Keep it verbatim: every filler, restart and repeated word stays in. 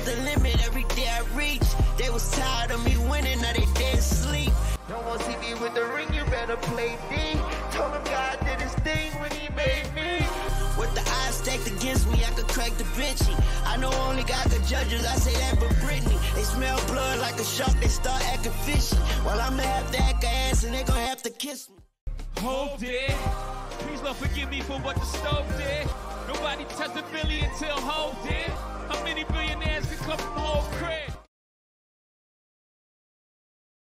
the limit every day I reach. They was tired of me winning, now they dead asleep. Don't want to see me with the ring, you better play D. Told him God did his thing when he made me. With the odds stacked against me, I could crack Da Vinci. I know only God could judge us, I say that for Britney. They smell blood like a shark, they start acting fishy. Well, I'ma have to act a ass and they gon' have to kiss me. Hold it. Please Lord forgive me for what the stove did. Nobody touched a billion until Hold did. How many billionaires can come from Whole crib?